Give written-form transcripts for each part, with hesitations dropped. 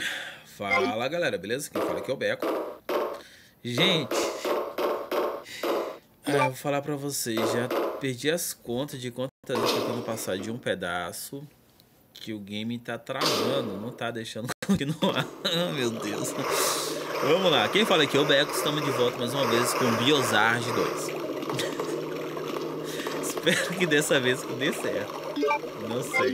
Fala galera, beleza? Quem fala aqui é o Beco. Gente, vou falar pra vocês, já perdi as contas de quantas vezes eu tô tentando passar de um pedaço que o game tá travando, não tá deixando continuar. Meu Deus. Vamos lá, quem fala aqui é o Beco, estamos de volta mais uma vez com Biozard 2. Espero que dessa vez que dê certo. Não sei.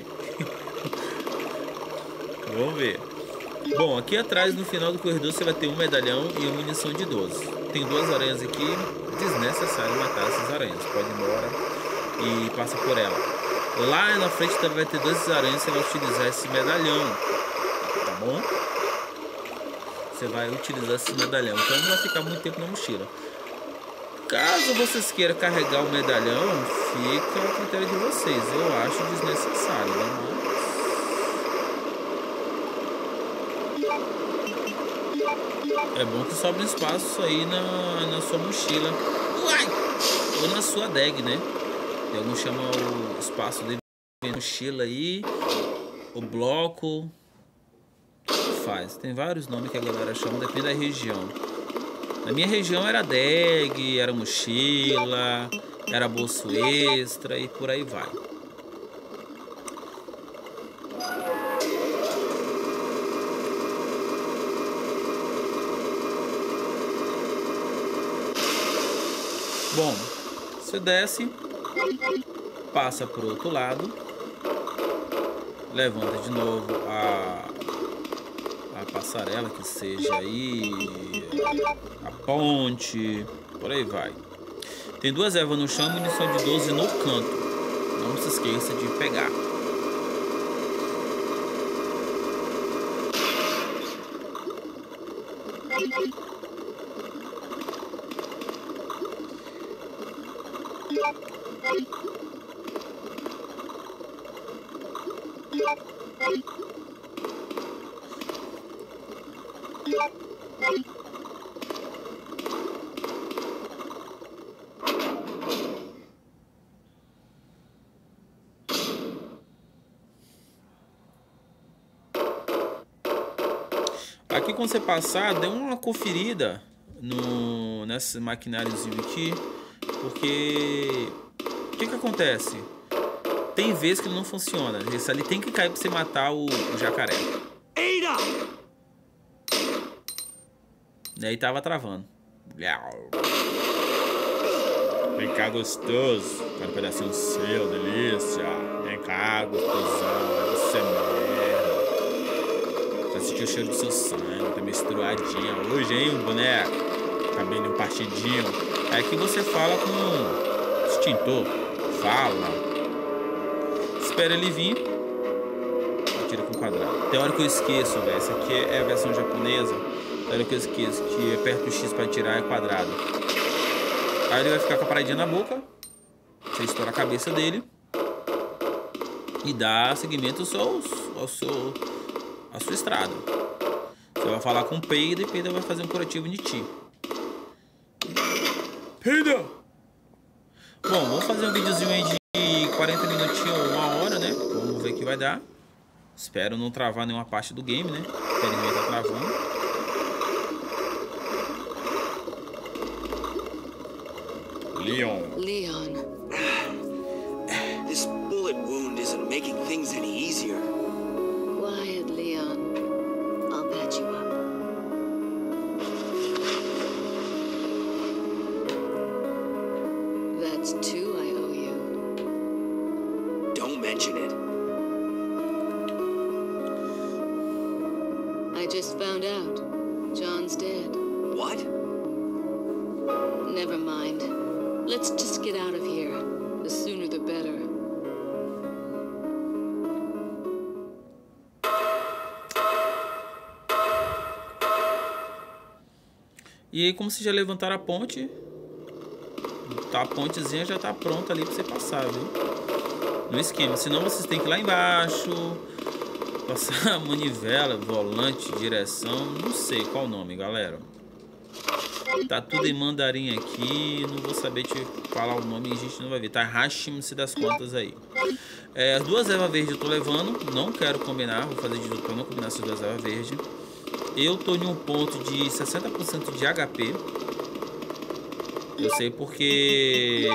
Vamos ver. Bom, aqui atrás no final do corredor você vai ter um medalhão e uma munição de 12. Tem duas aranhas aqui, desnecessário matar essas aranhas. Pode ir embora e passa por ela. Lá na frente também vai ter duas aranhas, você vai utilizar esse medalhão, tá bom? Você vai utilizar esse medalhão, então não vai ficar muito tempo na mochila. Caso vocês queiram carregar o medalhão, fica a critério de vocês. Eu acho desnecessário, né? É bom que sobre espaço aí na sua mochila. Ou na sua bag, né? Tem alguns chamam o espaço de mochila aí. O bloco. Faz. Tem vários nomes que a galera chama, depende da região. Na minha região era bag, era mochila, era bolso extra e por aí vai. Bom, você desce, passa para o outro lado, levanta de novo a passarela, que seja aí a ponte, por aí vai. Tem duas ervas no chão, munição de 12 no canto. Não se esqueça de pegar. Aqui quando você passar, dê uma conferida nesse maquináriozinho aqui, porque o que acontece? Tem vezes que ele não funciona. Esse ali tem que cair pra você matar o jacaré. Eita! E aí tava travando. Vem cá, gostoso. Quero um pedacinho seu, delícia. Vem cá, gostosão. Você é merda. Já sentiu o cheiro do seu sangue. Tá misturadinha hoje, hein, boneco? Cabelinho partidinho. É que você fala com o extintor. Fala. Espera ele vir. Atira com quadrado. Tem hora que eu esqueço, velho. Essa aqui é a versão japonesa. Tem hora que eu esqueço que aperta o X pra atirar é quadrado. Aí ele vai ficar com a paradinha na boca. Você estoura a cabeça dele. E dá seguimento à sua estrada. Você vai falar com o Peida e o Peida vai fazer um curativo de ti. Peida! Bom, vamos fazer um videozinho aí de 40 minutinhos ou uma hora, né? Vamos ver o que vai dar. Espero não travar nenhuma parte do game, né? Infelizmente tá travando. Leon. This bullet wound isn't making things any easier. Quiet, Leon. I'll patch you up. That's 2 I owe you. Don't mention it. I just found out. John's dead. What? Never mind. Let's just get out of here. The sooner the better. E aí, como vocês já levantaram a ponte, tá, a pontezinha já tá pronta ali pra você passar, viu? No esquema. Senão vocês têm que ir lá embaixo, passar a manivela, volante, direção, não sei qual o nome, galera. Tá tudo em mandarim aqui. Não vou saber te falar o nome e a gente não vai ver. Tá Hashim-se das contas aí. As duas ervas verdes eu tô levando. Não quero combinar. Vou fazer de tudo pra não combinar essas duas ervas verdes. Eu tô em um ponto de 60% de HP. Eu sei porque...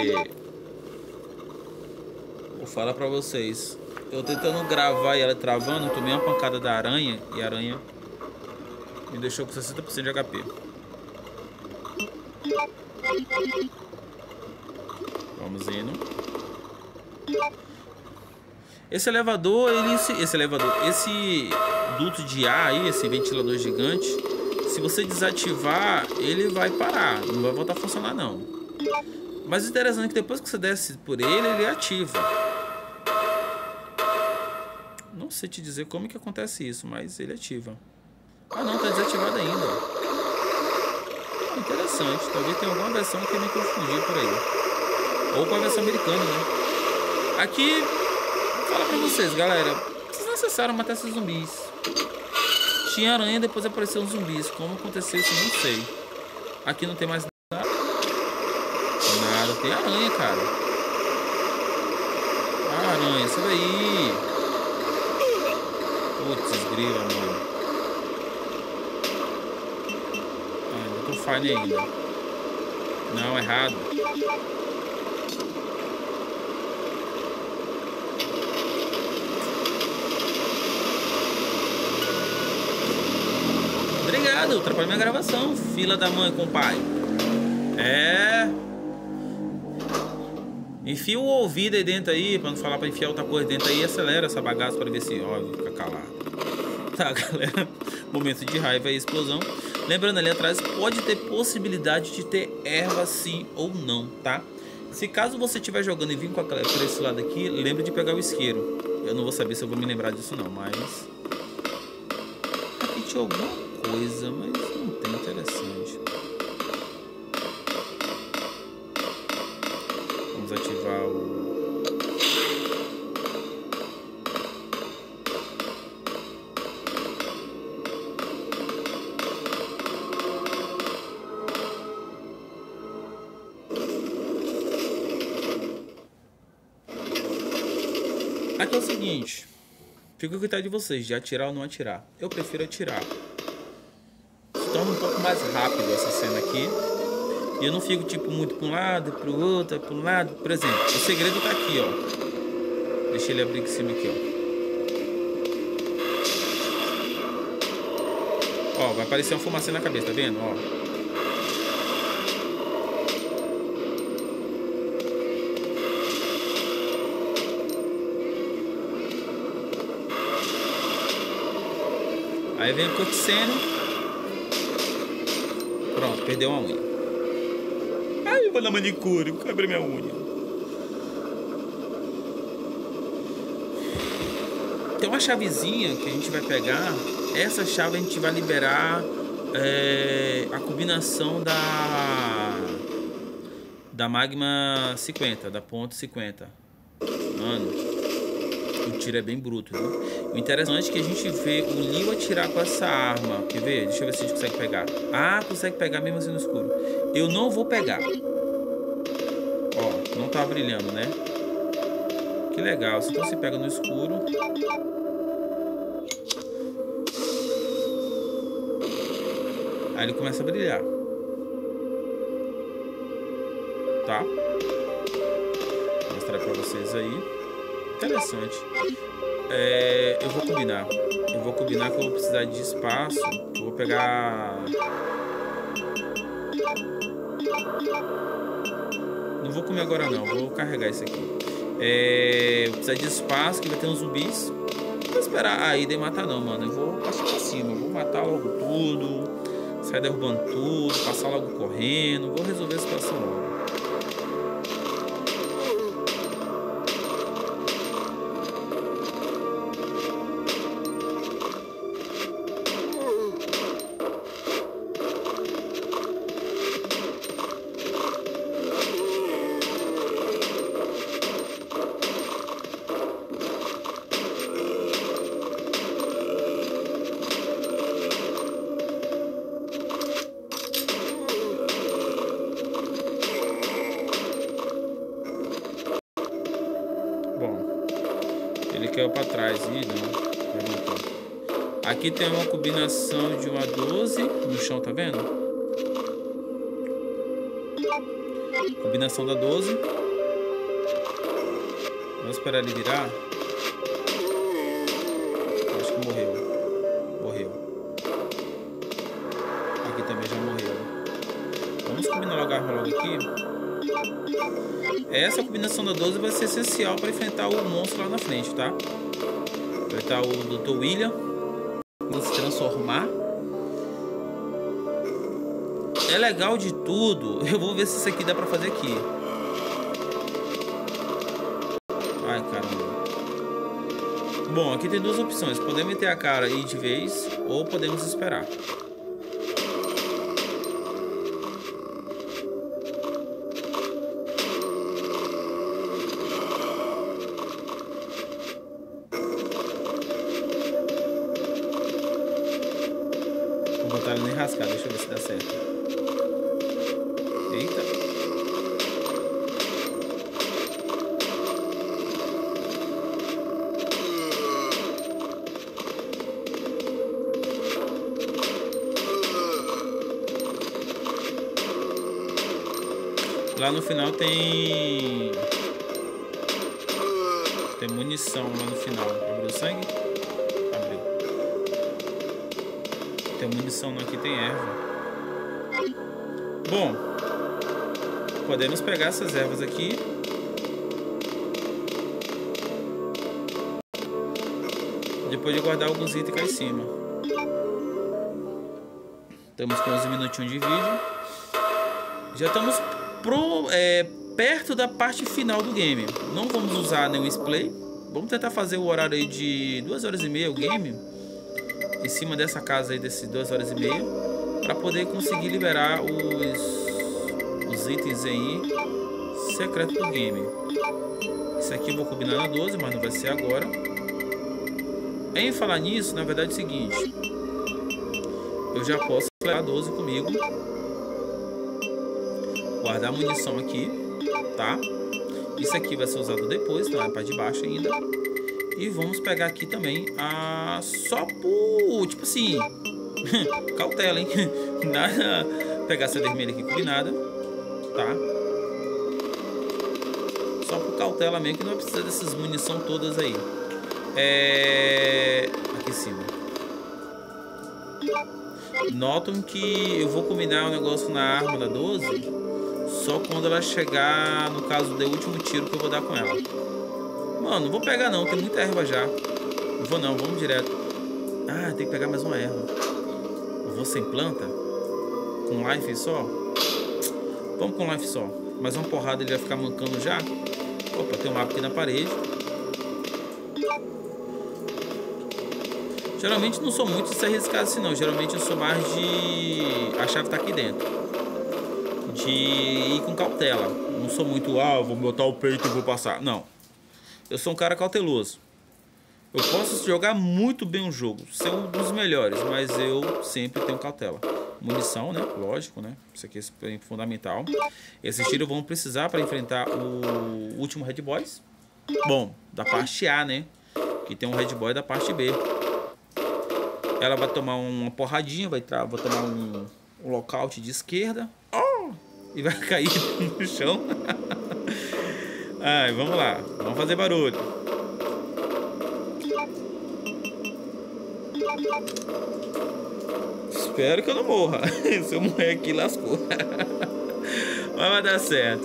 Vou falar pra vocês. Eu tentando gravar e ela travando. Tomei uma pancada da aranha. E a aranha me deixou com 60% de HP. Vamos indo. Esse duto de ar aí, esse ventilador gigante, se você desativar, ele vai parar, não vai voltar a funcionar não. Mas o interessante é que depois que você desce por ele, ele ativa. Não sei te dizer como que acontece isso, mas ele ativa. Ah não, tá desativado ainda. Interessante, talvez tenha alguma versão que me confundiu por aí. Ou com a versão americana, né? Aqui, vou falar pra vocês, galera. Vocês não necessaram matar esses zumbis. Tinha aranha, depois apareceu uns zumbis. Como aconteceu isso, não sei. Aqui não tem mais nada. Nada, tem aranha, cara. Ah, aranha, sai daí. Putz, grila, mano. Ah, ainda tô fine ainda. Não, errado. Obrigado, atrapalhou minha gravação. Fila da mãe com o pai. Enfia o ouvido aí dentro aí, pra não falar pra enfiar outra coisa dentro aí, e acelera essa bagaça pra ver se, ó, fica calado. Tá, galera. Momento de raiva e explosão. Lembrando, ali atrás pode ter possibilidade de ter erva sim ou não, tá? Se caso você estiver jogando e vir por esse lado aqui, lembre de pegar o isqueiro. Eu não vou saber se eu vou me lembrar disso não, mas... Aqui tinha alguma coisa, mas não tem interessante. Vamos ativar o... Aqui é o seguinte, fica a critério de vocês, de atirar ou não atirar. Eu prefiro atirar. Se torna um pouco mais rápido essa cena aqui. E eu não fico tipo muito para um lado, para o outro, para um lado. Por exemplo, o segredo tá aqui, ó. Deixa ele abrir aqui em cima aqui, ó. Ó, vai aparecer uma fumaça na cabeça, tá vendo? Ó. Aí vem o cutscene. Pronto, perdeu uma unha. Ai, eu vou na manicure, quebrei minha unha. Tem uma chavezinha que a gente vai pegar. Essa chave a gente vai liberar a combinação da Magma 50, da ponto 50. Mano, o tiro é bem bruto, viu? O interessante é que a gente vê o Leo atirar com essa arma. Quer ver? Deixa eu ver se a gente consegue pegar. Ah, consegue pegar mesmo assim no escuro. Eu não vou pegar. Ó, não tá brilhando, né? Que legal. Se você pega no escuro... Aí ele começa a brilhar. Tá? Vou mostrar pra vocês aí. Interessante. Eu vou combinar. Eu vou combinar que eu vou precisar de espaço. Eu vou pegar... Não vou comer agora não. Vou carregar isso aqui. Vou precisar de espaço, que vai ter uns zumbis. Não vou esperar a Ida e matar não, mano. Eu vou passar pra cima. Eu vou matar logo tudo. Sair derrubando tudo. Passar logo correndo. Vou resolver a situação logo. caiu pra trás. Ih, não. Levantou. Aqui tem uma combinação de 1 a 12 no chão, tá vendo? Combinação da 12. Vamos esperar ele virar. Acho que morreu. Morreu. Aqui também já morreu. Vamos combinar logo a arma logo aqui. Essa combinação da 12 vai ser essencial para enfrentar o monstro lá na frente, tá? Vai estar o Dr. William. Vamos se transformar. É legal de tudo. Eu vou ver se isso aqui dá pra fazer aqui. Ai, caramba. Bom, aqui tem duas opções. Podemos meter a cara e ir de vez, ou podemos esperar. Vou botar ela nem rascar. Deixa eu ver se dá certo. Eita. Lá no final tem munição lá no final. Abriu o sangue? Abriu. Tem munição, não, aqui tem erva. Bom, podemos pegar essas ervas aqui. Depois de guardar alguns itens cá em cima. Estamos com 11 minutinhos de vídeo. Já estamos perto da parte final do game. Não vamos usar nenhum display. Vamos tentar fazer o horário aí de 2 horas e meia o game. Em cima dessa casa aí, desses 2 horas e meia. Para poder conseguir liberar os itens aí secretos do game. Isso aqui eu vou combinar na 12, mas não vai ser agora. Em falar nisso, na verdade é o seguinte. Eu já posso levar a 12 comigo. Guardar a munição aqui, tá? Isso aqui vai ser usado depois, tá? Na parte de baixo ainda. E vamos pegar aqui também só por, tipo assim, cautela, hein? Nada. Pegar essa vermelha aqui combinada, tá? Só por cautela mesmo, que não vai precisar dessas munição todas aí. Aqui em cima. Notam que eu vou combinar o negócio na arma da 12 só quando ela chegar, no caso do último tiro que eu vou dar com ela. Mano, não vou pegar não, tem muita erva já. Não vou não, vamos direto. Ah, tem que pegar mais uma erva. Eu vou sem planta? Com life só? Vamos com life só. Mais uma porrada ele vai ficar mancando já. Opa, tem um mapa aqui na parede. Geralmente não sou muito de se arriscar assim não. Geralmente eu sou mais de... A chave tá aqui dentro. De ir com cautela. Não sou muito, vou botar o peito e vou passar. Não. Eu sou um cara cauteloso. Eu posso jogar muito bem um jogo, ser um dos melhores, mas eu sempre tenho cautela. Munição, né? Lógico, né? Isso aqui é fundamental. Esses tiros vão precisar para enfrentar o último Red Boys. Bom, da parte A, né? Que tem um Red Boy da parte B. Ela vai tomar uma porradinha, vou tomar um lockout de esquerda. E vai cair no chão. Ai, vamos lá. Vamos fazer barulho. Espero que eu não morra. Se eu morrer aqui, lascou. Mas vai dar certo.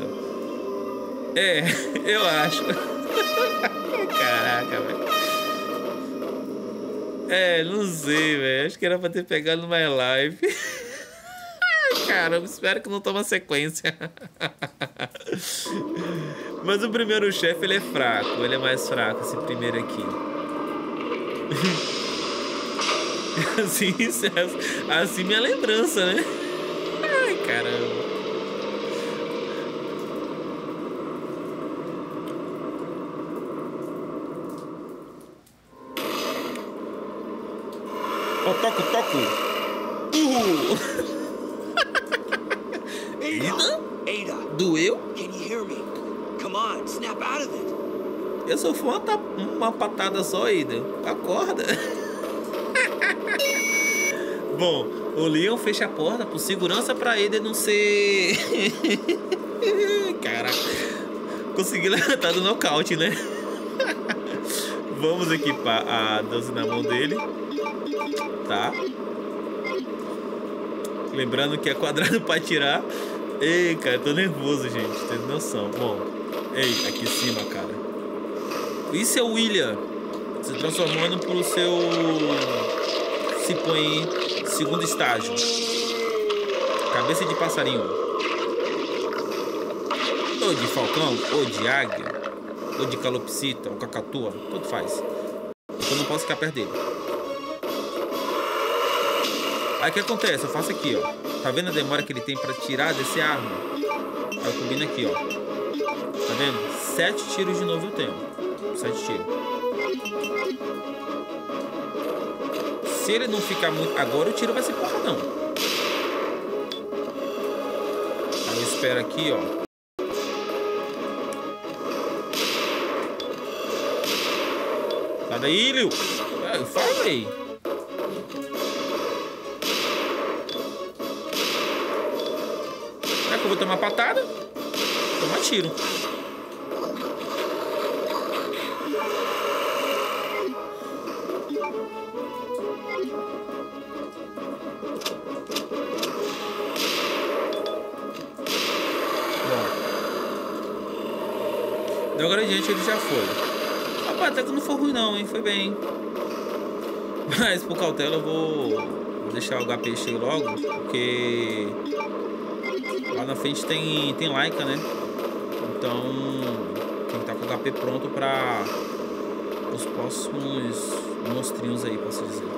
Eu acho. Caraca, velho. Não sei, velho. Acho que era pra ter pegado no My Life. Caramba, espero que não tome sequência. Mas o primeiro chefe, ele é fraco. Ele é mais fraco, esse primeiro aqui. Assim minha lembrança, né? Ai, caramba. Toco. Ada! Doeu? Can you hear me? Come on, snap out of it. Eu só fui uma patada só, Ada. Acorda. Bom, o Leon fecha a porta por segurança pra Ada não ser... Caraca. Consegui levantar do nocaute, né? Vamos equipar a 12 na mão dele. Tá. Lembrando que é quadrado pra atirar. Ei, cara, tô nervoso, gente. Tem noção. Bom, ei, aqui em cima, cara. Isso é o William se transformando pro seu... Se põe em segundo estágio. Cabeça de passarinho. Ou de falcão, ou de águia, ou de calopsita, ou cacatua. Tudo faz. Eu não posso ficar perto dele. Aí o que acontece? Eu faço aqui, ó. Tá vendo a demora que ele tem pra tirar desse arma? Aí eu combino aqui, ó. Tá vendo? 7 tiros de novo eu tenho. 7 tiros. Se ele não ficar muito... Agora o tiro vai ser porradão. Aí eu espero aqui, ó. Sai daí, Liu. Eu falei. Será que eu vou tomar patada? Tomar tiro. Bom. Agora adiante ele já foi. Rapaz, até que não foi ruim não, hein? Foi bem. Mas por cautela eu vou deixar o HP cheio logo, porque lá na frente tem Laika, né? Então tem que estar com o HP pronto para os próximos monstrinhos aí, posso dizer.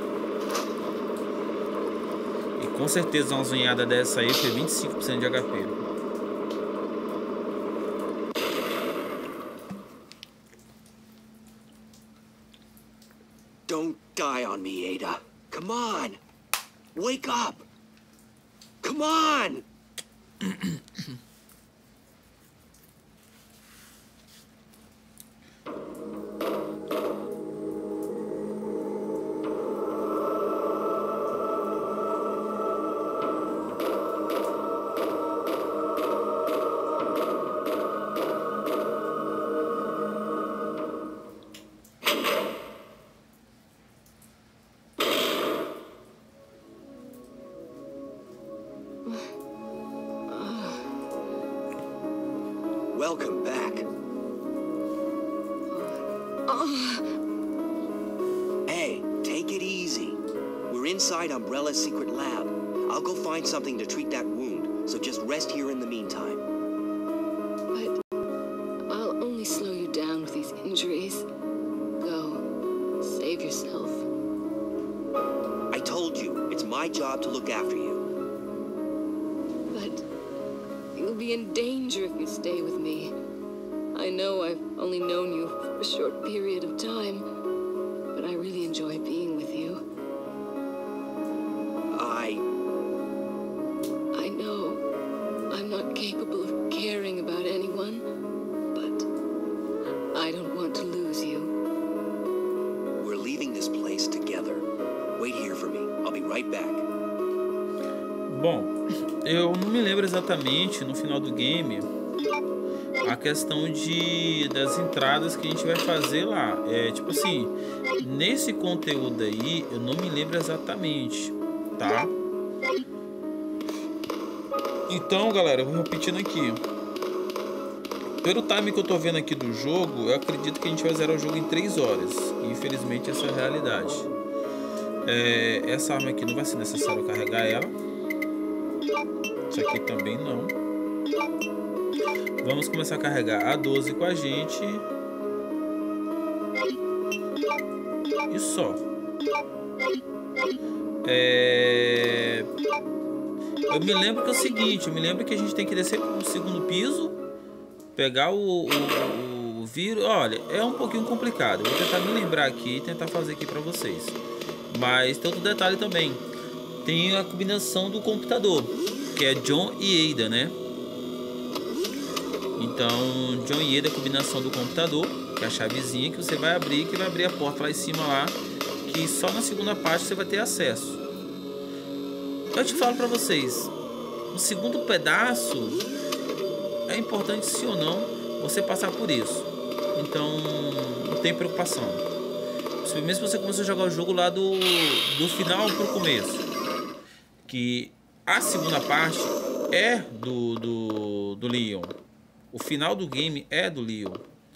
E com certeza uma zunhada dessa aí foi 25% de HP. Don't die on me, Ada. Come on. Wake up. Come on. Welcome back. Hey, take it easy. We're inside Umbrella's secret lab. I'll go find something to treat that wound, so just rest here in the meantime. But I'll only slow you down with these injuries. Go, save yourself. I told you, it's my job to look after you. But you'll be in danger if you stay with me. I know I've only known you for a short period of time, but I really enjoy being with you. I know I'm not capable of caring about anyone, but I don't want to lose you. We're leaving this place together. Wait here for me. I'll be right back. Bom, eu não me lembro exatamente no final do game a questão das entradas que a gente vai fazer lá. É tipo assim, nesse conteúdo aí eu não me lembro exatamente, tá? Então, galera, eu vou repetindo aqui. Pelo time que eu tô vendo aqui do jogo, eu acredito que a gente vai zerar o jogo em 3 horas. E, infelizmente, essa é a realidade. Essa arma aqui não vai ser necessário carregar ela. Isso aqui também não. Vamos começar a carregar a 12 com a gente. E só. Eu me lembro que é o seguinte, eu me lembro que a gente tem que descer pro segundo piso, pegar o vírus. Olha, é um pouquinho complicado. Eu vou tentar me lembrar aqui e tentar fazer aqui pra vocês. Mas tem outro detalhe também. Tem a combinação do computador, que é John e Ada, né? Então, John e Ada é a combinação do computador. que é a chavezinha que você vai abrir, que vai abrir a porta lá em cima lá, que só na segunda parte você vai ter acesso. Eu te falo pra vocês, o segundo pedaço é importante, sim ou não, você passar por isso. Então não tem preocupação. Mesmo se você começou a jogar o jogo lá do final pro começo, que a segunda parte é do Leon. O final do game é do Leon.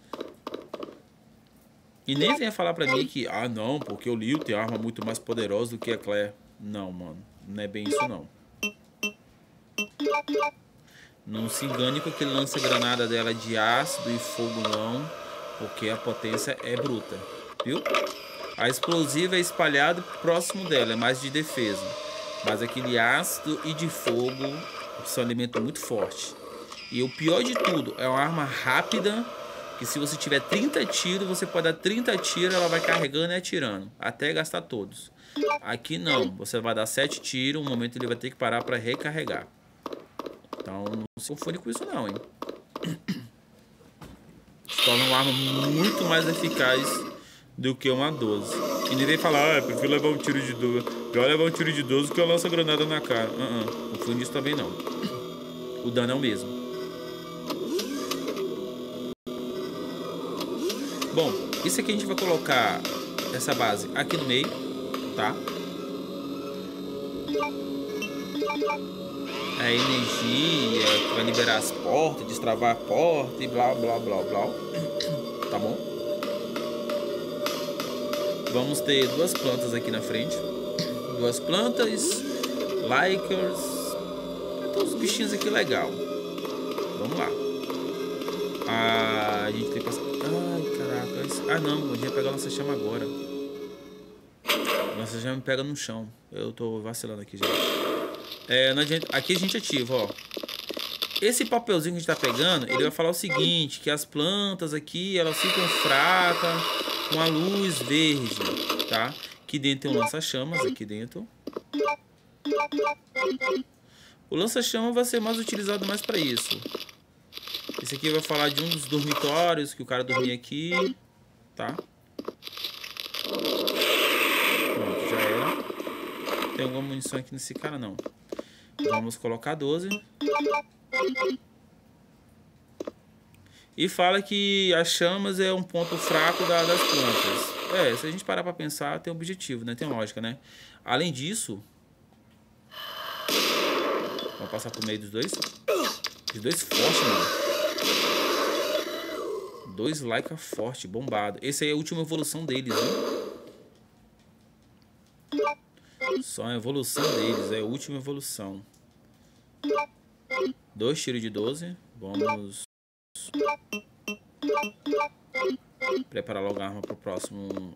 E nem venha falar pra mim que, ah não, porque o Leon tem arma muito mais poderosa do que a Claire. Não, mano, não é bem isso não. Não se engane com aquele lança-granada dela de ácido e fogo não, porque a potência é bruta, viu? A explosiva é espalhada próximo dela, é mais de defesa. Mas aquele ácido e de fogo são alimentos muito fortes. E o pior de tudo, é uma arma rápida, que se você tiver 30 tiros, você pode dar 30 tiros, ela vai carregando e atirando, até gastar todos. Aqui não, você vai dar 7 tiros, um momento ele vai ter que parar para recarregar. Então não se confunde com isso não, hein. Se torna uma arma muito mais eficaz do que uma 12. E ninguém fala, eu prefiro levar um tiro de 12. Pior levar um tiro de 12 que eu lanço a granada na cara. Não foi nisso também não. O dano é o mesmo. Bom, isso aqui a gente vai colocar essa base aqui no meio, tá? A energia que vai liberar as portas, destravar a porta e blá blá blá blá. Tá bom? Vamos ter duas plantas aqui na frente. Duas plantas, Likers. Todos os bichinhos aqui legal. Vamos lá. A gente tem que passar. Ai, caraca. Ah, não. A gente vai pegar a nossa chama agora. Nossa chama me pega no chão. Eu tô vacilando aqui, gente. Aqui a gente ativa, ó. Esse papelzinho que a gente tá pegando, ele vai falar o seguinte, que as plantas aqui, elas ficam fracas com a luz verde, tá? Aqui dentro tem um lança-chamas, aqui dentro. O lança-chamas vai ser mais utilizado mais para isso. Esse aqui vai falar de um dos dormitórios, que o cara dormia aqui, tá? Pronto, já era. Tem alguma munição aqui nesse cara, não. Vamos colocar 12. E fala que as chamas é um ponto fraco das plantas. Se a gente parar pra pensar, tem objetivo, né? Tem lógica, né? Além disso, vamos passar por meio dos dois. Os dois fortes, mano. 2 Laika forte, bombado. Esse aí é a última evolução deles, né? Só a evolução deles, é a última evolução. 2 tiros de 12. Vamos preparar logo a arma para o próximo.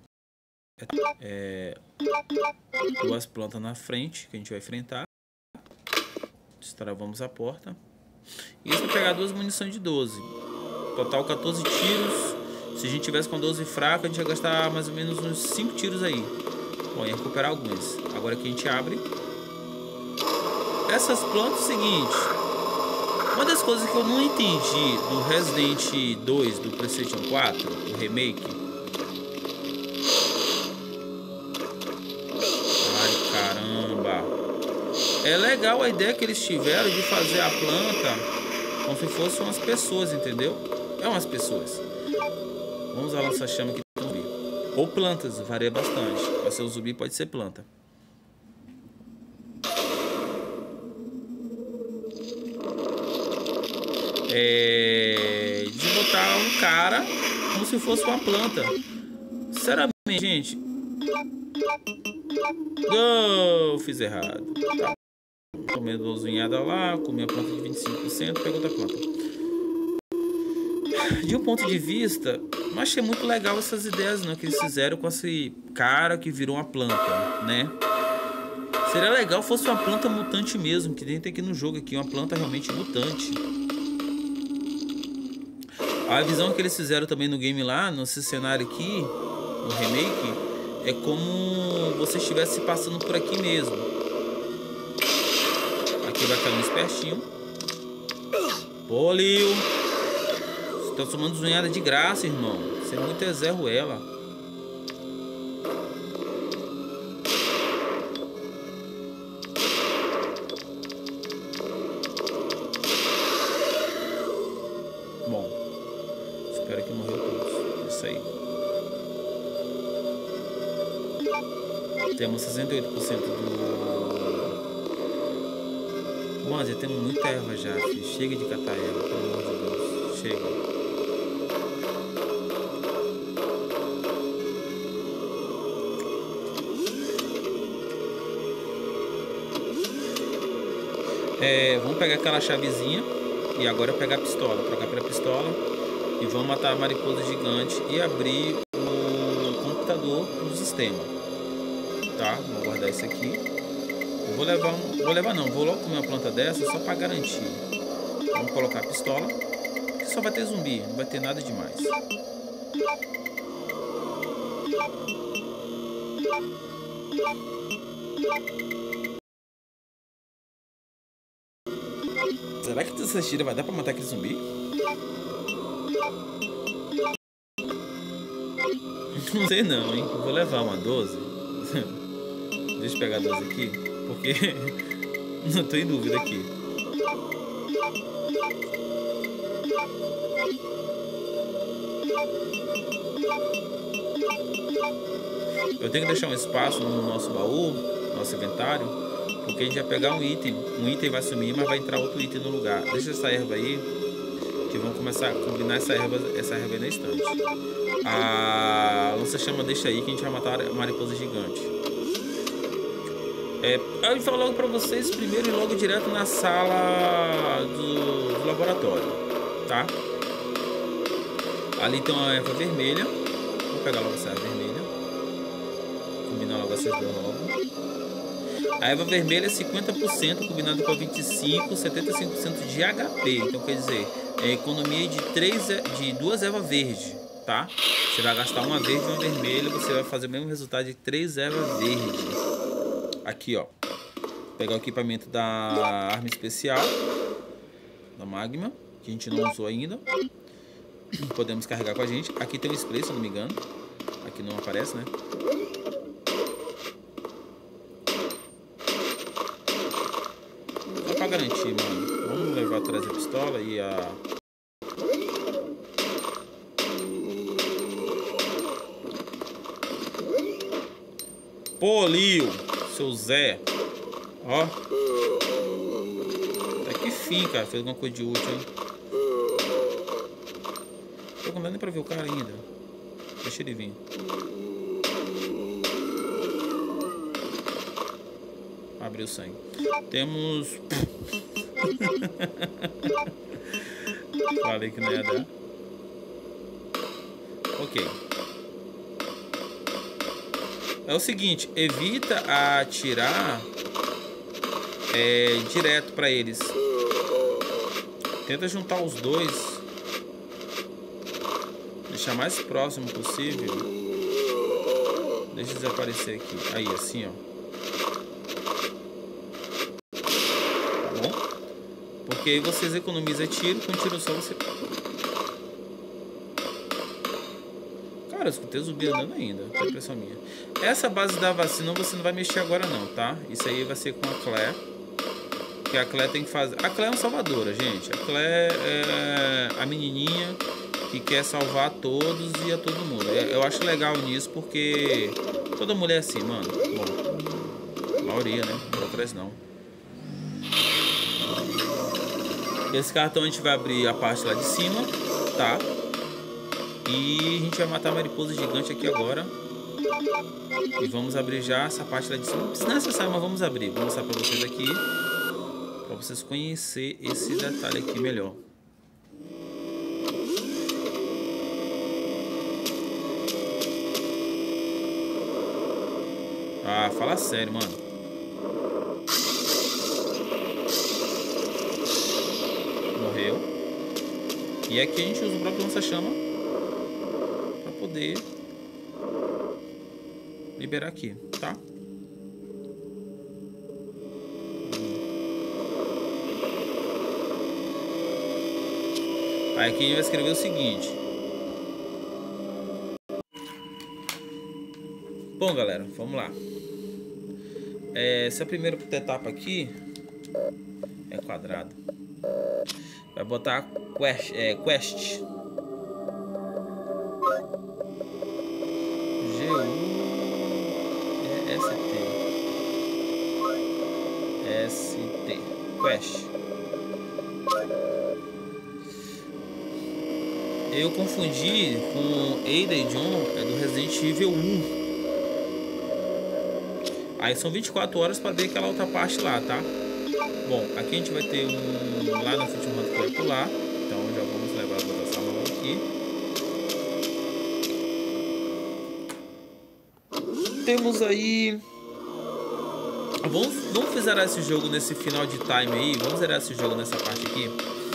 Duas plantas na frente que a gente vai enfrentar. Destravamos a porta. E isso vai pegar 2 munições de 12. Total 14 tiros. Se a gente tivesse com 12 fraca, a gente ia gastar mais ou menos uns 5 tiros aí. Bom, ia recuperar alguns. Agora que a gente abre. Essas plantas é o seguinte. Uma das coisas que eu não entendi do Resident 2 do PlayStation 4, o remake. Ai, caramba. É legal a ideia que eles tiveram de fazer a planta como se fossem umas pessoas, entendeu? É umas pessoas. Vamos usar a lança-chama aqui do zumbi. Ou plantas, varia bastante. Pode ser um zumbi, pode ser planta. De botar um cara como se fosse uma planta. Sinceramente, gente. Fiz errado. Tá. Comendo 12 unhadas lá, comi a planta de 25%, pegou outra planta. De um ponto de vista, não achei muito legal essas ideias não, que eles fizeram com esse cara que virou uma planta, né? Seria legal se fosse uma planta mutante mesmo, que tem aqui no jogo aqui, uma planta realmente mutante. A visão que eles fizeram também no game lá, nesse cenário aqui, no remake, é como você estivesse passando por aqui mesmo. Aqui vai cair um espertinho. Pô, Leo. Tá tomando zunhada de graça, irmão. Você é muito Zé Ruela. Bom, espero que morreu todos. Isso aí. Temos 68% do... Mano, já temos muita erva já, filho. Chega de catar erva, pelo amor de Deus. Chega. Vamos pegar aquela chavezinha e agora pegar a pistola, trocar pela pistola e vamos matar a mariposa gigante e abrir o computador do sistema, tá? Vou guardar isso aqui. Eu vou logo comer uma planta dessa só para garantir. Vamos colocar a pistola, que só vai ter zumbi, não vai ter nada demais. Será que essa tira vai dar pra matar aquele zumbi? Não sei não, hein? Vou levar uma 12. Deixa eu pegar a 12 aqui, porque não tô em dúvida aqui. Eu tenho que deixar um espaço no nosso baú, nosso inventário, porque a gente vai pegar um item vai sumir, mas vai entrar outro item no lugar. Deixa essa erva aí, que vamos começar a combinar essa erva aí na estante. A lança-chama deixa aí que a gente vai matar a mariposa gigante. Eu vou falar logo pra vocês primeiro e logo direto na sala do laboratório, tá? Ali tem uma erva vermelha. Vou pegar logo essa erva vermelha. Combinar logo essas duas logo. A erva vermelha é 50% combinado com 25%, 75% de HP. Então quer dizer, é economia de 2 ervas verdes, tá? Você vai gastar uma verde e uma vermelha, você vai fazer o mesmo resultado de 3 ervas verdes. Aqui, ó. Vou pegar o equipamento da arma especial, da Magma, que a gente não usou ainda. Podemos carregar com a gente. Aqui tem um spray, se eu não me engano. Aqui não aparece, né? Só pra garantir, mano. Vamos levar atrás a pistola e a... Pô, Lio, seu Zé. Ó. Até que fim, cara. Fez alguma coisa de útil, hein? Não dá nem pra ver o cara ainda. Deixa ele vir. Abriu o sangue. Temos... Falei que não ia dar. Ok. É o seguinte, evita atirar direto pra eles. Tenta juntar os dois. Deixar mais próximo possível. Deixa desaparecer aqui. Aí, assim, ó. Tá bom? Porque aí vocês economizam tiro. Com tiro só você... Cara, eu escutei o zumbi andando ainda. Foi impressão minha. Essa base da vacina você não vai mexer agora não, tá? Isso aí vai ser com a Claire. Que a Claire tem que fazer... A Claire é uma salvadora, gente. A Claire é a menininha que quer salvar a todos e a todo mundo. Eu acho legal nisso porque toda mulher é assim, mano. Bom, a maioria, né? Outras não. Esse cartão a gente vai abrir a parte lá de cima, tá? E a gente vai matar a mariposa gigante aqui agora. E vamos abrir já essa parte lá de cima. Não precisa necessário, mas vamos abrir. Vou mostrar pra vocês aqui, pra vocês conhecerem esse detalhe aqui melhor. Ah, fala sério, mano. Morreu. E aqui a gente usa o próprio lança-chama pra poder liberar aqui, tá? Aí aqui a gente vai escrever o seguinte. Bom, galera, vamos lá. Essa primeira etapa aqui é quadrado. Vai botar quest. ST Quest. Eu confundi com Ada e John, é do Resident Evil 1. Aí são 24 horas para ver aquela outra parte lá, tá? Bom, aqui a gente vai ter um lá no último rank que vai pular. Então já vamos levar a votação aqui. Temos aí... Vamos zerar esse jogo nesse final de time aí. Vamos zerar esse jogo nessa parte aqui.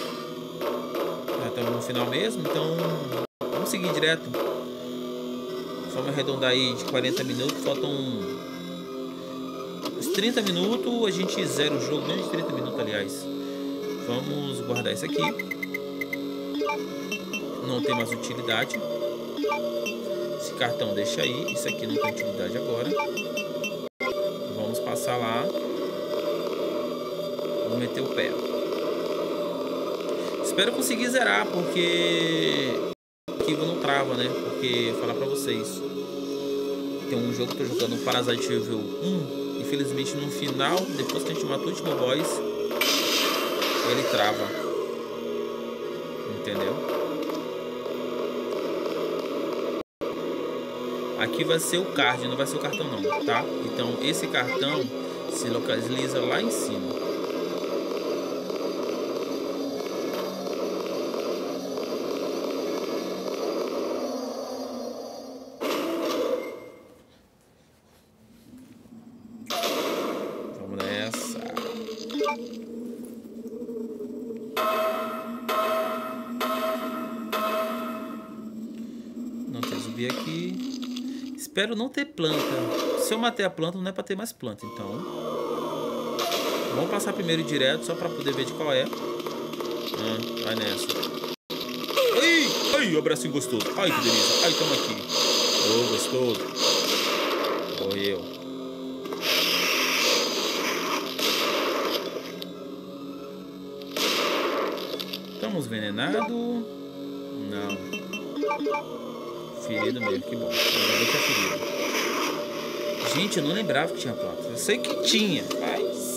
Já estamos no final mesmo, então vamos seguir direto. Vamos arredondar aí de 40 minutos. Faltam uns 30 minutos. A gente zera o jogo, menos de 30 minutos, aliás. Vamos guardar isso aqui. Não tem mais utilidade. Esse cartão deixa aí. Isso aqui não tem utilidade agora. Vamos passar lá. Vou meter o pé. Espero conseguir zerar, porque aqui não trava, né? Porque vou falar pra vocês, tem um jogo que eu tô jogando, Parasite Evil 1. Infelizmente no final, depois que a gente mata o último boss, ele trava. Entendeu? Aqui vai ser o card, não vai ser o cartão não, tá? Então esse cartão se localiza lá em cima. Vamos nessa. Não tem zumbi aqui. Espero não ter planta. Se eu matei a planta, não é pra ter mais planta. Então vamos passar primeiro direto, só pra poder ver de qual é. Vai nessa. Ai, o abracinho gostoso. Ai, que delícia. Ai, tamo aqui. Ô, gostoso. Morreu. Estamos envenenados? Não. Ferido mesmo, que bom. Ainda bem que é ferido. Gente, eu não lembrava que tinha planta. Eu sei que tinha, mas...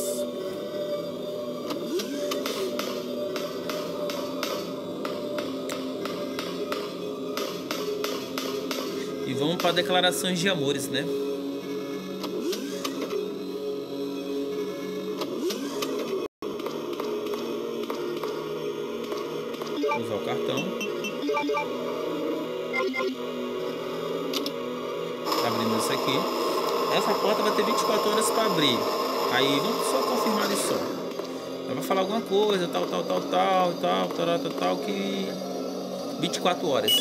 E vamos para declarações de amores, né? Usar o cartão. Abrindo isso aqui. Essa porta vai ter 24 horas para abrir. Aí vamos só confirmar isso. Ela vai falar alguma coisa, tal, que 24 horas.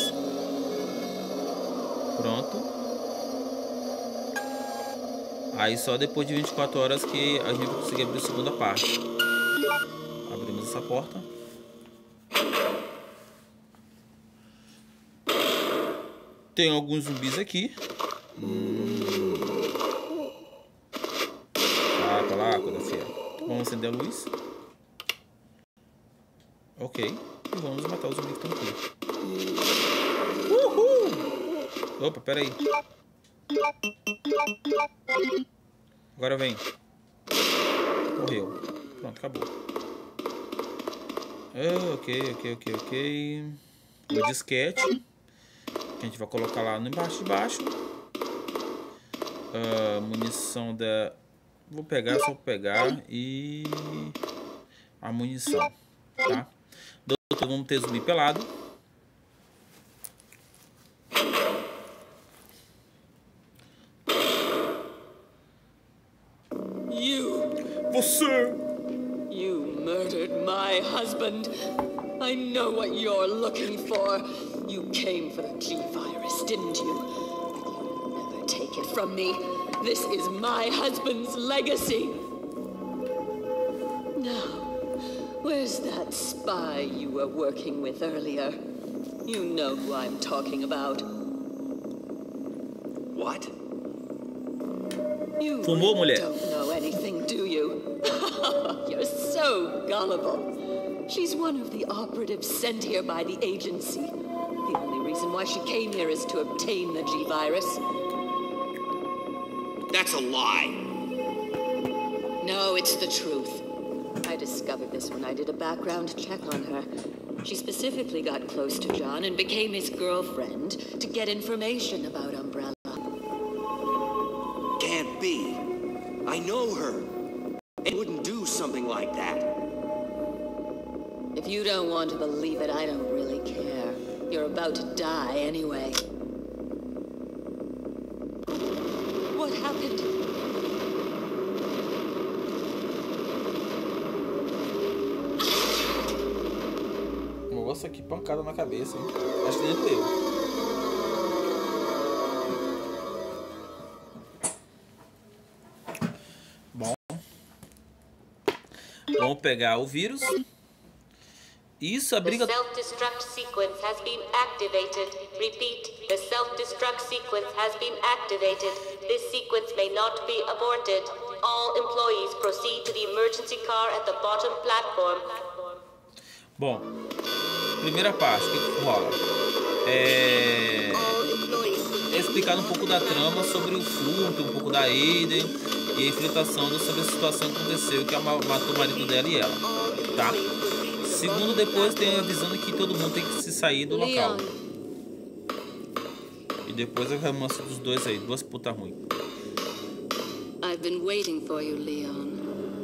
Pronto. Aí só depois de 24 horas que a gente vai conseguir abrir a segunda parte. Abrimos essa porta. Tem alguns zumbis aqui. Lá, coisa feia. Vamos acender a luz. Ok. E vamos matar os zumbis que estão aqui. Uhul! Opa, pera aí. Agora vem. Morreu. Pronto, acabou. Ok. O disquete. Que a gente vai colocar lá embaixo de baixo. Munição da... Vou pegar, só pegar. E... a munição. Tá? Doutor, vamos ter zumbi pelado. Você! You murdered my husband. I know what you're looking for. You came for the G virus, didn't you? You'll never take it from me. This is my husband's legacy. Now, Where's that spy you were working with earlier? You know who I'm talking about. What? You Fumou, mulher? don't know anything, do you? You're so gullible. She's one of the operatives sent here by the agency. The only reason why she came here is to obtain the G-Virus. That's a lie. No, it's the truth. I discovered this when I did a background check on her. She specifically got close to John and became his girlfriend to get information about Umbrella. Can't be. I know her. It wouldn't do something like that. If you don't want to believe it, I don't really care. You're about to die anyway. What happened? Nossa, que pancada na cabeça, hein? Acho que nem doeu. Bom. Vamos pegar o vírus. Isso, a briga... The self-destruct sequence has been activated. Repeat, the self-destruct sequence has been activated. This sequence may not be aborted. All employees proceed to the emergency car at the bottom platform. Bom, primeira parte, o que rola? É explicar um pouco da trama sobre o furto, um pouco da Aiden e a infiltração sobre a situação que aconteceu, que matou o marido dela e ela, tá? Segundo, depois tem avisando que todo mundo tem que se sair do local. E depois é o romance dos dois aí, duas putas ruins. I've been waiting for you, Leon.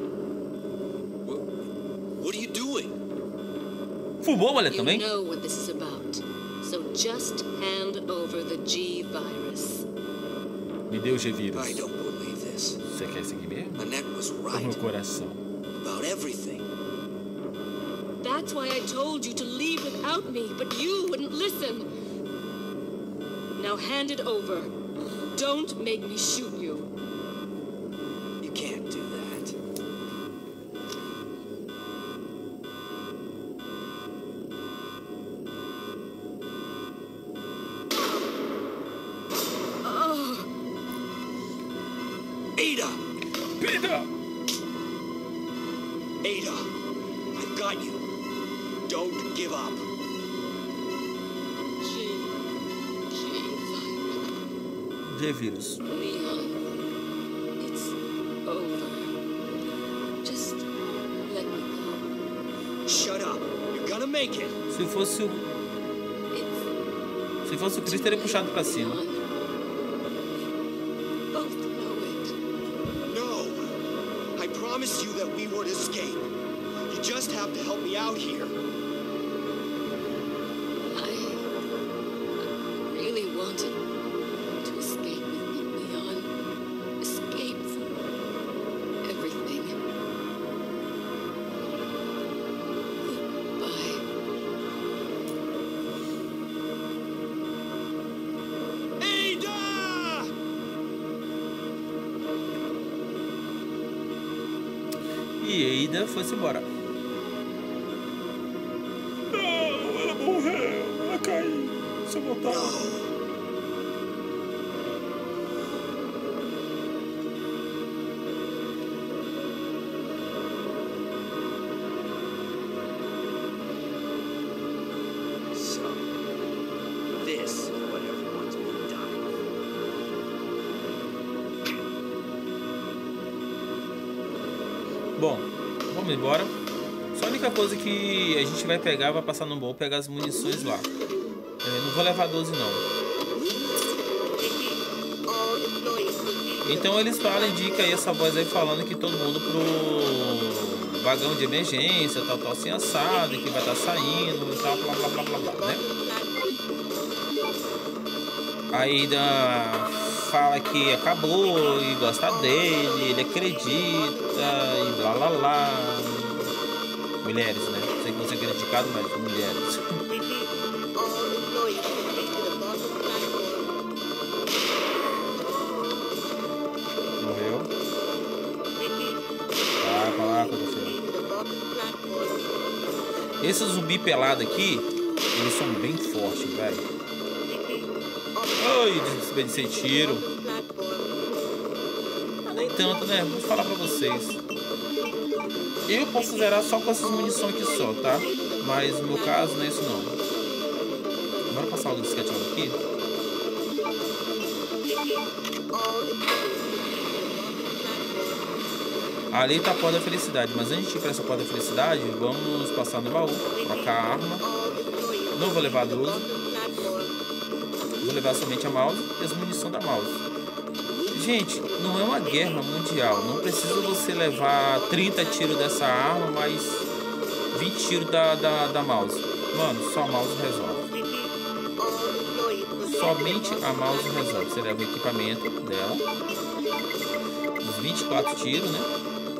What are you doing? Fumou, mulher, You também? know what this is about. So just hand over the G-Virus. Me deu o G-Vírus. I don't believe this. Você quer seguir mesmo? Annette was O right meu coração. about everything. That's why I told you to leave without me, but you wouldn't listen. Now hand it over. Don't make me shoot you. You can't do that. Ada! Peter! Ada! I've got you. Don't give up. G-Vírus. Leon, it's over. Just let me go. Shut up. You're gonna make it. Se fosse o Chris, teria puxado pra cima. Both know it. No. I promised you that we would escape. You just have to help me out here. I really wanted to escape with me, Leon. Escape from everything. Goodbye. Ada! E Ada foi-se embora. Não, ela morreu. Ela caiu. Se eu voltar. No. So, this is what everyone's been dying Bom, vamos embora. Só a única coisa que a gente vai pegar, vai passar no baú, pegar as munições lá. Não vou levar 12 não. Então eles falam, indica aí essa voz aí falando que todo mundo pro vagão de emergência, tal, assim assado, que vai estar saindo e tal, blá, blá, blá, blá, blá, né? Aí ainda fala que acabou e gosta dele, ele acredita e blá, blá, blá. Mulheres, né? Sei que você é criticado, mas mulheres. Morreu. Vai pra lá, quando você... Esse zumbi pelado aqui, eles são bem fortes, velho. Ai, desperdicei tiro. Ah, nem tanto, né? Vou falar pra vocês. Eu posso zerar só com essas munições aqui só, tá? Mas no meu caso não é isso não. Bora passar o disquete logo aqui. Ali tá a porta da felicidade, mas antes de ir pra essa porta da felicidade, vamos passar no baú, trocar a arma. Não vou levar a 12. Vou levar somente a mouse e as munições da mouse. Gente, não é uma guerra mundial. Não precisa você levar 30 tiros dessa arma, mais 20 tiros da mouse. Mano, só a mouse resolve. Somente a mouse resolve. Você leva o equipamento dela. Os 24 tiros, né?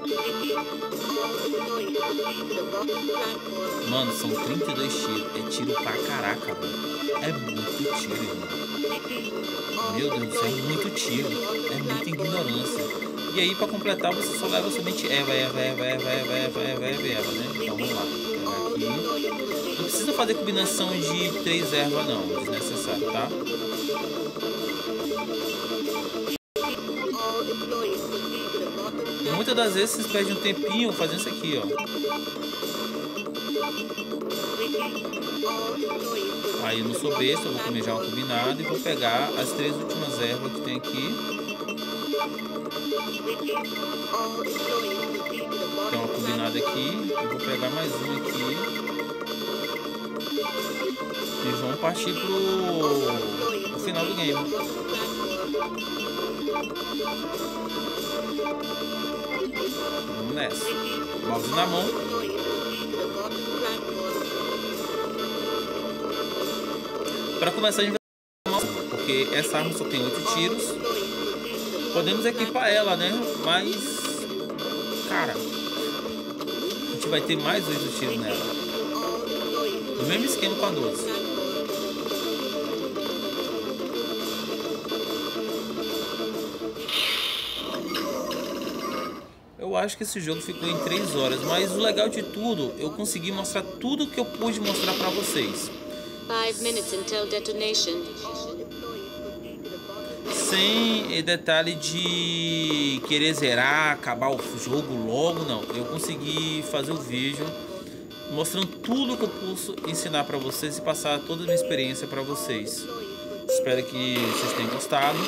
Mano, são 32 tiros. É tiro pra caraca, mano. É muito tiro, irmão. Meu Deus do céu, é muito tiro. É muita ignorância. E aí, pra completar, você só leva somente Eva, né? Então, vamos lá. Pegar aqui. Não precisa fazer combinação de 3 ervas, não. Desnecessário, tá? Muitas das vezes vocês perdem um tempinho fazendo isso aqui, ó. Aí eu não sou besta, eu vou comer já o combinado e vou pegar as 3 últimas ervas que tem aqui. Tem uma combinada aqui, eu vou pegar mais uma aqui. E vamos partir pro final do game. Vamos nessa. Mouse na mão. Para começar a gente vai, porque essa arma só tem 8 tiros. Podemos equipar ela, né? Mas, cara, a gente vai ter mais 8 tiros nela. O mesmo esquema com a 12. Eu acho que esse jogo ficou em 3 horas, mas o legal de tudo, eu consegui mostrar tudo que eu pude mostrar para vocês. 5 minutes until detonation. Sem detalhe de querer zerar, acabar o jogo logo, não. Eu consegui fazer o vídeo mostrando tudo que eu posso ensinar para vocês e passar toda a minha experiência para vocês. Espero que vocês tenham gostado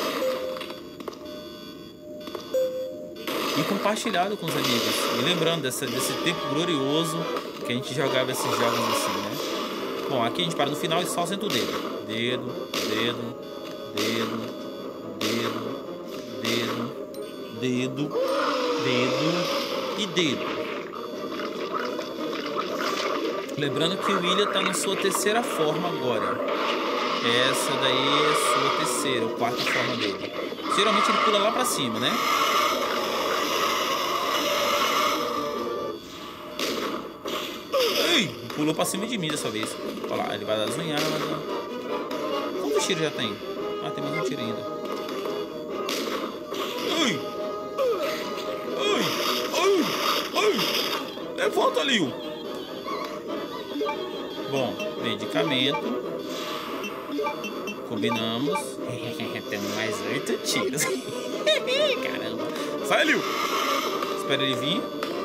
e compartilhado com os amigos. E lembrando desse tempo glorioso que a gente jogava esses jogos assim, né? Bom, aqui a gente para no final e só senta o dedo. Dedo, dedo, dedo, dedo, dedo, dedo e dedo. Lembrando que o William tá na sua terceira forma agora. Essa daí é a sua terceira ou quarta forma dele. Geralmente ele pula lá pra cima, né? Ei, pulou pra cima de mim dessa vez. Olha lá, ele vai dar as unhadas. Quantos tiros já tem? Ah, tem mais um tiro ainda. Ai! Ai! Ai! Ai! Levanta, Liu! Bom, medicamento. Combinamos. Temos mais 8 tiros. Caramba. Sai, Liu! Espera ele vir.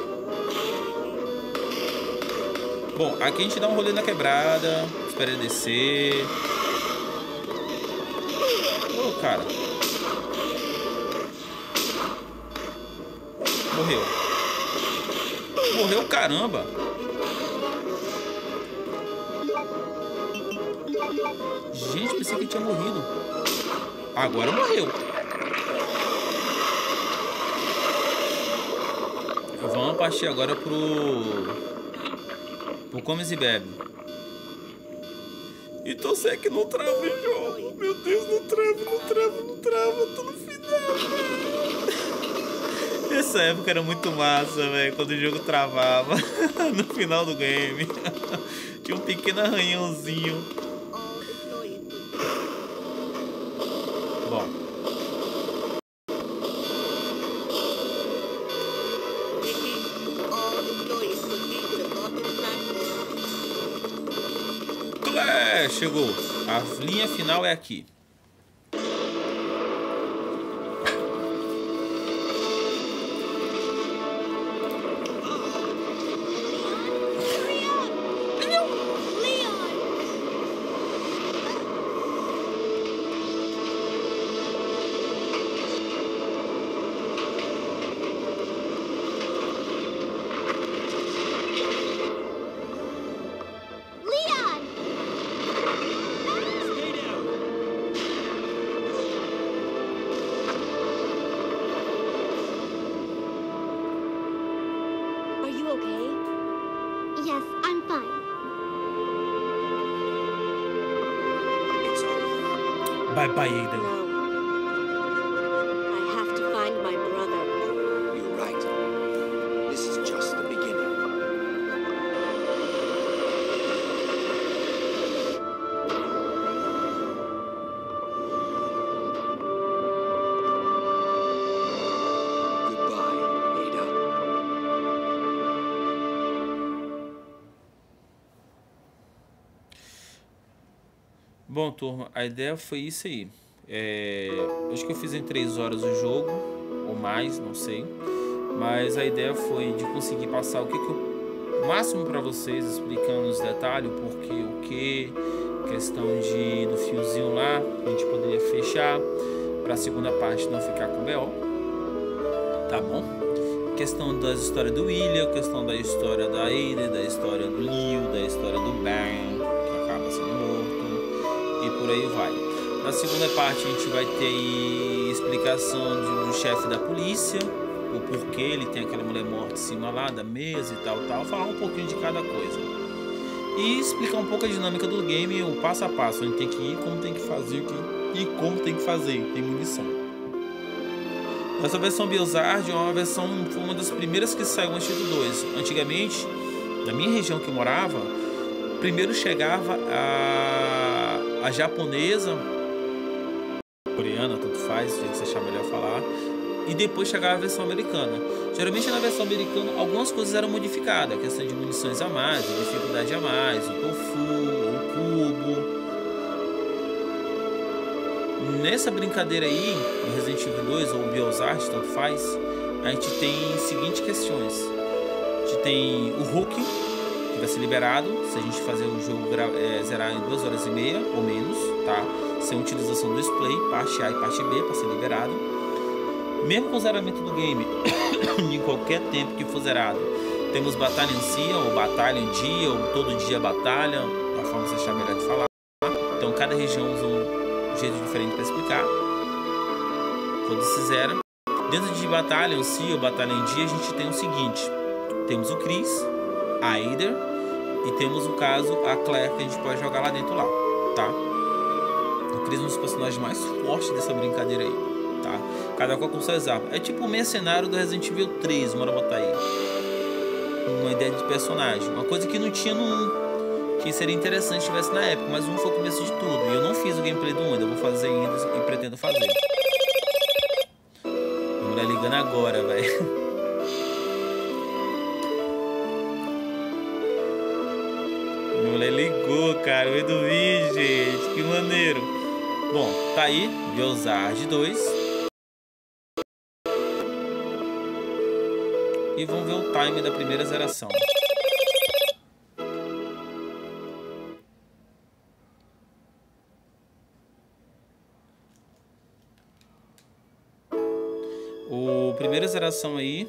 Bom, aqui a gente dá um rolê na quebrada. Espera ele descer. Ô, cara. Morreu. Morreu, caramba. Gente, pensei que ele tinha morrido. Agora morreu. Vamos partir agora pro Comes e Bebe. E torcer que não trava o jogo. Meu Deus, não trava. Tô no final, velho. Essa época era muito massa, velho. Quando o jogo travava. No final do game. Tinha um pequeno arranhãozinho. Bom. galera, chegou. A linha final é aqui. Bye-bye, Ada. No. I have to find my brother. You're right. This is just the beginning. Goodbye, Ada. Bom, turma, a ideia foi isso aí. Acho que eu fiz em 3 horas o jogo, ou mais, não sei. Mas a ideia foi de conseguir passar o máximo para vocês, explicando os detalhes, o que, questão do fiozinho lá, a gente poderia fechar, para a segunda parte não ficar com BO, tá bom? Questão das histórias do William, questão da história da Ada, da história do Leo, da história do Ben, que acaba sendo morto. E por aí vai. Na segunda parte a gente vai ter explicação do chefe da polícia, o porquê ele tem aquela mulher morta em cima lá da mesa e tal, falar um pouquinho de cada coisa. E explicar um pouco a dinâmica do game, o passo a passo, onde tem que ir, como tem que fazer e como tem que fazer, tem munição. Essa versão Biozard é foi uma das primeiras que saiu antes do 2. Antigamente, na minha região que eu morava, primeiro chegava a japonesa, coreana, tanto faz, se você achar melhor falar, e depois chegava a versão americana. Geralmente na versão americana algumas coisas eram modificadas, a questão de munições a mais, a dificuldade a mais, o tofu, o cubo. Nessa brincadeira aí, no Resident Evil 2 ou Biozard, tanto faz, a gente tem seguintes questões. A gente tem o Hulk, que vai ser liberado se a gente fazer o jogo zerar em 2 horas e meia ou menos, tá? Sem utilização do display, parte A e parte B, para ser liberado. Mesmo com o zeramento do game, em qualquer tempo que for zerado, temos Battalion Dia, ou Battalion Dia, ou Todo Dia Batalha, da forma que você achar melhor de falar. Então cada região usa um jeito diferente para explicar. Quando se zera. Dentro de Battalion Dia ou Battalion Dia, a gente tem o seguinte: temos o Chris, a Ada, e temos o caso a Claire, que a gente pode jogar lá dentro lá, tá? O Chris é um dos personagens mais fortes dessa brincadeira aí, tá? Cada qual com seu exato. É tipo o mercenário do Resident Evil 3, bora botar aí. Uma ideia de personagem, uma coisa que não tinha no 1, que seria interessante se tivesse na época, mas o 1 foi o começo de tudo. E eu não fiz o gameplay do 1, ainda vou fazer ainda e pretendo fazer. A mulher ligando agora, velho. A mulher ligou, cara, o do vídeo, gente, que maneiro. Bom, tá aí, Biozard 2. E vamos ver o time da primeira zeração. Primeira zeração aí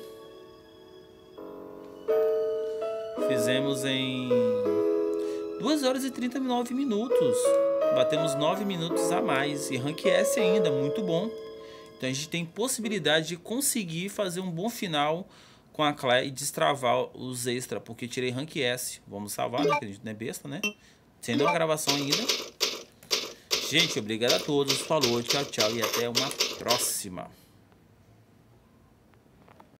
fizemos em 2 horas e 39 minutos. Batemos 9 minutos a mais. E rank S ainda, muito bom. Então a gente tem possibilidade de conseguir fazer um bom final com a Claire e destravar os extras, porque tirei rank S. Vamos salvar, né? Que a gente não é besta, né? Sem uma gravação ainda. Gente, obrigado a todos. Falou, tchau, tchau e até uma próxima.